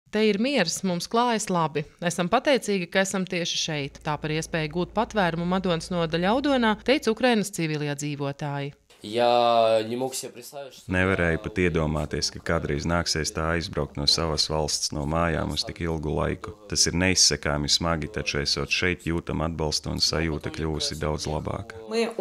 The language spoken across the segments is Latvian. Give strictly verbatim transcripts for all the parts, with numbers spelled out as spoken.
Te ir miers, mums klājas labi. Esam pateicīgi, ka esam tieši šeit. Tā par iespēju gūt patvērumu Madonas noda Ļaudonā teica Ukrainas civiliedzīvotāji. Nevarēju pat iedomāties, ka kādreiz nāksies tā aizbraukt no savas valsts, no mājām uz tik ilgu laiku. Tas ir neizsekāmi smagi, taču esot šeit jūtam atbalstu un sajūta kļūsi daudz labāka.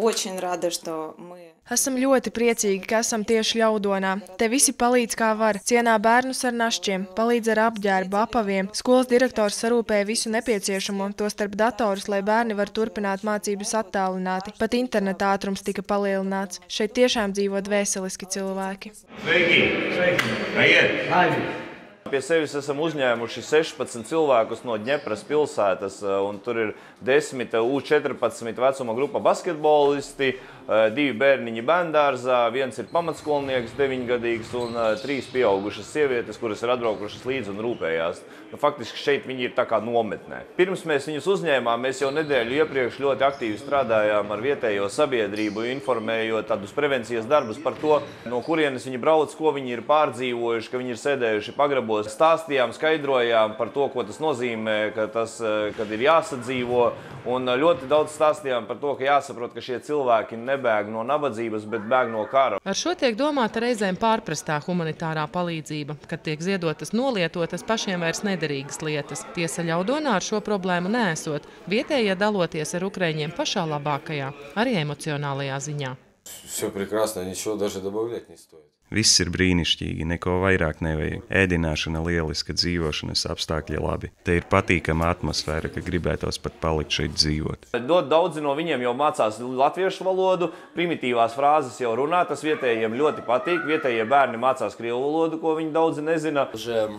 Esam ļoti priecīgi, ka esam tieši Ļaudonā. Te visi palīdz kā var. Cienā bērnus ar našķiem, palīdz ar apģērbu, apaviem. Skolas direktors sarūpēja visu nepieciešamo, to starp datorus, lai bērni var turpināt mācības attālināti. Pat interneta ātrums tika palielināts. Šeit tiešām dzīvo dvēseliski cilvēki. Sveiki! Sveiki! Aiziet! Pie sevis esam uzņēmuši sešpadsmit cilvēkus no Ņepras pilsētas, un tur ir desmit U četrpadsmit vecuma grupa basketbolisti, divi bērniņi bērndārzā, viens ir pamatskolnieks, deviņgadīgs, un trīs pieaugušas sievietes, kuras ir atbraukušas līdzi un rūpējās. Nu, faktiski šeit viņi ir tā kā nometnē. Pirms mēs viņus uzņēmām, mēs jau nedēļu iepriekš ļoti aktīvi strādājām ar vietējo sabiedrību, informējot tādus prevencijas darbus par to, no kurienes viņi brauc, ko viņi ir pārdzīvojuši, ka viņi ir sēdējuši pagrabos. Stāstījām, skaidrojām par to, ko tas nozīmē, ka tas, kad ir jāsadzīvo, un ļoti daudz stāstījām par to, ka jāsaprot, ka šie cilvēki nebēg no nabadzības, bet bēg no kara. Ar šo tiek domāta reizēm pārprastā humanitārā palīdzība, kad tiek ziedotas nolietotas pašiem vairs nederīgas lietas. Tiesa Ļaudonā ar šo problēmu neesot, vietējie daloties ar ukraiņiem pašā labākajā, arī emocionālajā ziņā. Viss ir brīnišķīgi, neko vairāk nevajag. Ēdināšana lieliska, dzīvošanas apstākļi labi. Te ir patīkama atmosfēra, ka gribētos pat palikt šeit dzīvot. Daudzi no viņiem jau mācās latviešu valodu, primitīvās frāzes jau runā, tas vietējiem ļoti patīk. Vietējie bērni mācās krievu valodu, ko viņi daudzi nezina.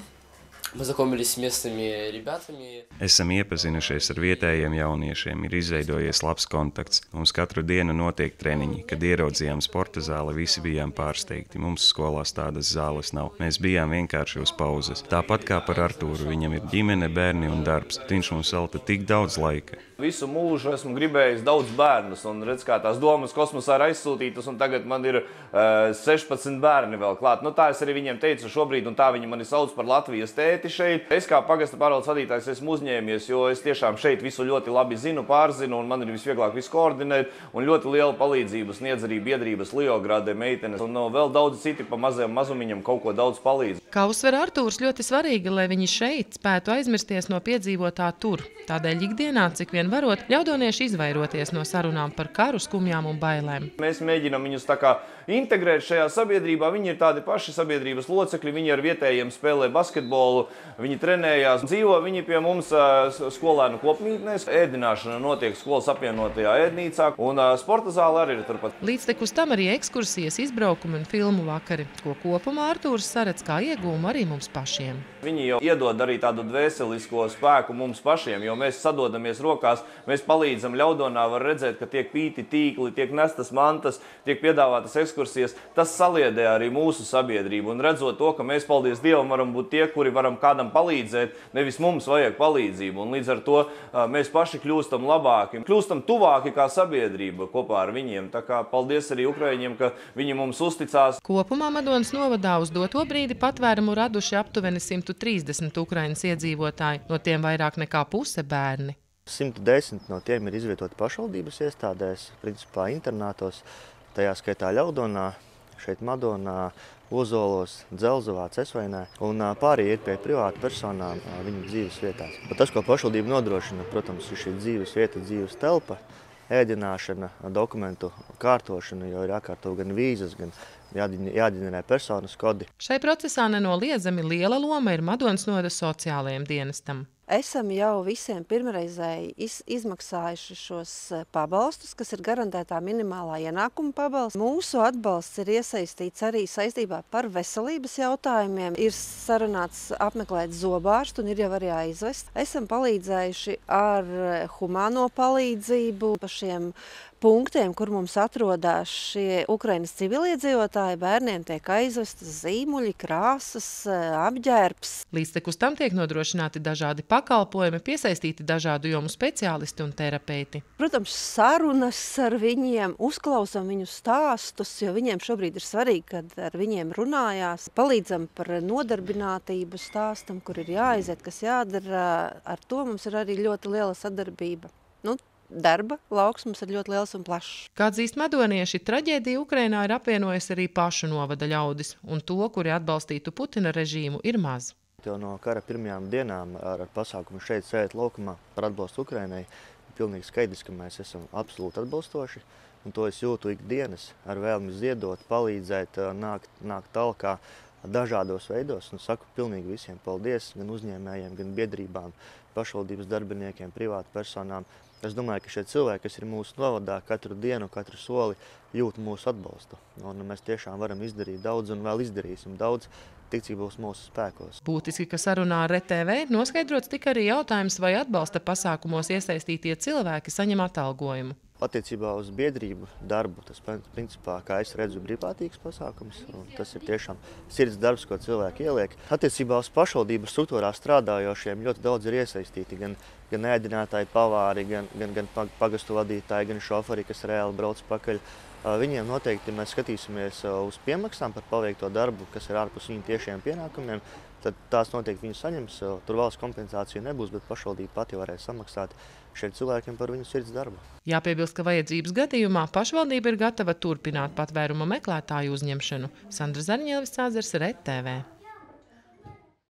Esam iepazinušies ar vietējiem jauniešiem, ir izveidojies labs kontakts. Mums katru dienu notiek treniņi. Kad ieraudzījām sporta zāli, visi bijām pārsteigti. Mums skolās tādas zāles nav. Mēs bijām vienkārši uz pauzes. Tāpat kā par Artūru, viņam ir ģimene, bērni un darbs. Viņš mums velta tik daudz laika. Visu mūžu esmu gribējis daudz bērnus, un redz, kā tās domas kosmosā ir aizsūtītas, un tagad man ir uh, sešpadsmit bērni vēl klāt. Nu, tā es arī viņiem teicu šobrīd, un tā viņi mani sauc par Latvijas tēti šeit. Es kā pagasta pārvaldes vadītājs esmu uzņēmies, jo es tiešām šeit visu ļoti labi zinu, pārzinu, un man ir visvieglāk visu koordinēt, un ļoti liela palīdzību sniedz arī biedrības Liograde meitenes, un no, vēl daudz citi pa mazajam mazumiņam kaut ko daudz palīdz. Kā uzsver Artūrs, ļoti svarīgi, lai viņi šeit spētu aizmirsties no piedzīvotā tur. Tādēļ ikdienā, cik vien varot, ļaudonieši izvairoties no sarunām par karu, skumjām un bailēm. Mēs mēģinām viņus tā kā integrēt šajā sabiedrībā. Viņi ir tādi paši sabiedrības locekļi, viņi ar vietējiem spēlē basketbolu, viņi trenējās. Dzīvo viņi pie mums skolēnu kopmītnēs. Ēdināšana notiek skolas apvienotajā ēdnīcā, un sporta zāle arī ir turpat. Līdztekus tam arī ekskursijas, izbraukumi un filmu vakari, ko kopumā Artūrs saredz kā iegūmu arī mums pašiem. Viņi jau iedod arī tādu dvēselisko spēku mums pašiem, jo mēs sadodamies rokās, mēs palīdzam. Ļaudonā var redzēt, ka tiek pīti tīkli, tiek nestas mantas, tiek piedāvātas ekskursijas. Tas saliedē arī mūsu sabiedrību, un redzot to, ka mēs, paldies Dievam, varam būt tie, kuri varam kādam palīdzēt, nevis mums vajag palīdzību, un līdz ar to mēs paši kļūstam labāki, kļūstam tuvāki kā sabiedrība kopā ar viņiem. Tā kā paldies arī Ukraiņiem, ka viņi mums uzticās. Kopumā Madonas novadā uz doto brīdi patvērumu raduši aptuveni simt trīsdesmit Ukrainas iedzīvotāji, no tiem vairāk nekā puse bērni. simt desmit no tiem ir izvietoti pašvaldības iestādēs, principā internātos, tajā skaitā Ļaudonā, šeit Madonā, Ozolos, Dzelzavā, Cesvainē, un pārējie ir pie privātu personām viņu dzīves vietās. Bet tas, ko pašvaldība nodrošina, protams, ir šī dzīves vieta, dzīves telpa, ēdināšana, dokumentu kārtošana, jo ir jākārto gan vīzas, gan jāģenerē personas kodi. Šai procesā nenoliedzami liela loma ir Madonas noda sociālajiem dienestam. Esam jau visiem pirmreizēji iz, izmaksājuši šos pabalstus, kas ir garantētā minimālā ienākuma pabalsts. Mūsu atbalsts ir iesaistīts arī saistībā par veselības jautājumiem. Ir sarunāts apmeklēt zobārstu un ir jau arī aizvest. Esam palīdzējuši ar humāno palīdzību, pašiem punktiem, kur mums atrodas šie Ukrainas civiliedzīvotāji, bērniem tiek aizvestas zīmuļi, krāsas, apģērbs. Līdztekus tam tiek nodrošināti dažādi pakalpojumi, piesaistīti dažādu jomu speciālisti un terapeiti. Protams, sarunas ar viņiem, uzklausām viņu stāstus, jo viņiem šobrīd ir svarīgi, kad ar viņiem runājās. Palīdzam par nodarbinātību stāstam, kur ir jāaiziet, kas jādara. Ar to mums ir arī ļoti liela sadarbība. Nu, darba lauks mums ir ļoti liels un plašs. Kā atzīst madonieši, traģēdija Ukrainā ir apvienojusi arī pašu novada ļaudis, un to, kuri atbalstītu Putina režīmu, ir maz. Jau no kara pirmajām dienām ar pasākumu šeit sēdēt laukumā par atbalstu Ukrainai, pilnīgi skaidrs, ka mēs esam absolūti atbalstoši, un to es jūtu ikdienas ar vēlmi ziedot, palīdzēt, nākt, nākt talkā dažādos veidos, un saku pilnīgi visiem paldies, gan uzņēmējiem, gan biedrībām, pašvaldības darbiniekiem, privātu personām. Es domāju, ka šie cilvēki, kas ir mūsu novadā, katru dienu, katru soli jūt mūsu atbalstu. Un mēs tiešām varam izdarīt daudz un vēl izdarīsim daudz, tik cik būs mūsu spēkos. Būtiski, ka sarunā ar R T V noskaidrots tika arī jautājums, vai atbalsta pasākumos iesaistītie cilvēki saņem atalgojumu. Attiecībā uz biedrību darbu, tas principā, kā es redzu, brīvprātīgs pasākums. Tas ir tiešām sirds darbs, ko cilvēki ieliek. Attiecībā uz pašvaldību struktūrā strādājošiem ļoti daudz ir iesaistīti, gan, gan ēdinātāji, pavāri, gan, gan, gan pagastu vadītāji, gan šoferi, kas reāli brauc pakaļ. Viņiem noteikti mēs skatīsimies uz piemaksām par paveikto darbu, kas ir ārpus viņu tiešiem pienākumiem. Tad tās noteikti viņi saņems, tur valsts kompensācija nebūs, bet pašvaldība pati varēs samaksāt šiem cilvēkiem par viņu sirds darbu. Jāpiebilst, ka vajadzības gadījumā pašvaldība ir gatava turpināt patvēruma meklētāju uzņemšanu. Sandra Zarņēlis, R T V.